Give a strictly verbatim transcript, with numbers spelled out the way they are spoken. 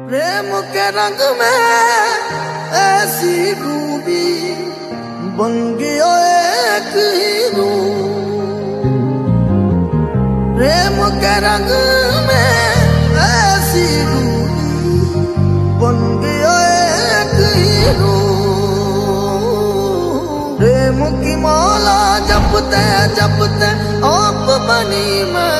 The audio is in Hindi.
प्रेम के रंग में ऐसी डूबी बन गया एक हीरू। प्रेम के रंग में ऐसी डूबी बन गया एक हीरू। प्रेम की माला जपते जपते आप बनी मैं